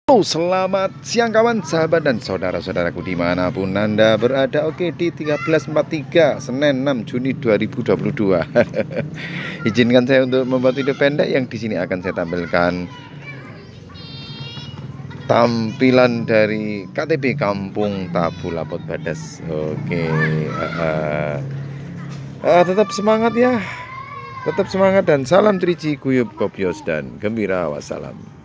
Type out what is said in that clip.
Halo, selamat siang kawan, sahabat dan saudara-saudaraku dimanapun Anda berada. Oke, di 1343 Senin 6 Juni 2022. Izinkan saya untuk membuat video pendek yang di sini akan saya tampilkan tampilan dari KTP Kampung Tabu Lapot Badas. Oke, tetap semangat ya, tetap semangat dan salam 3G Guyub Kopios dan Gembira. Wassalam.